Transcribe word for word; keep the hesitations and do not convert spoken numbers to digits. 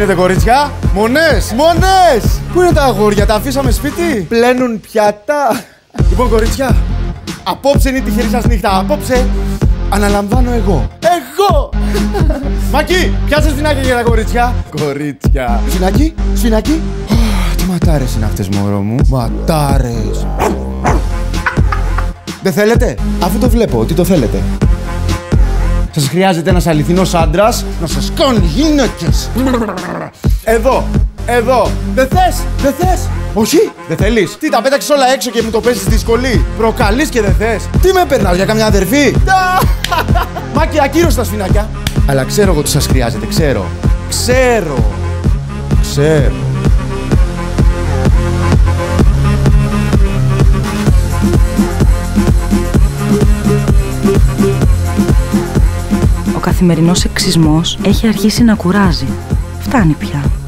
γίνεται, κορίτσια? Μονές! Μονές! Πού είναι τα αγόρια, τα αφήσαμε σπίτι? Πλένουν πιάτα. Λοιπόν, κορίτσια, απόψε είναι η τυχερή σας νύχτα. Απόψε αναλαμβάνω εγώ. Εγώ! Μάκη, πιάσε σφινάκια για τα κορίτσια. Κορίτσια. Σφινάκι, σφινάκι. Τι ματάρες είναι αυτές, μωρό μου. Ματάρες. Δεν θέλετε? Αφού το βλέπω ότι το θέλετε. Σας χρειάζεται ένας αληθινός άντρας να σας κάνει γυναίκες. Εδώ, εδώ. Δεν θες, δεν θες. Όχι, δεν θέλεις. Τι, τα πέταξες όλα έξω και μου το παίζεις δύσκολη? Προκαλείς και δεν θες. Τι με περνάω για καμιά αδερφή? Μάκη, ακύρωσε τα σφινάκια. Αλλά ξέρω εγώ τι σας χρειάζεται, ξέρω. Ξέρω. Ξέρω. Ο καθημερινός σεξισμός έχει αρχίσει να κουράζει. Φτάνει πια.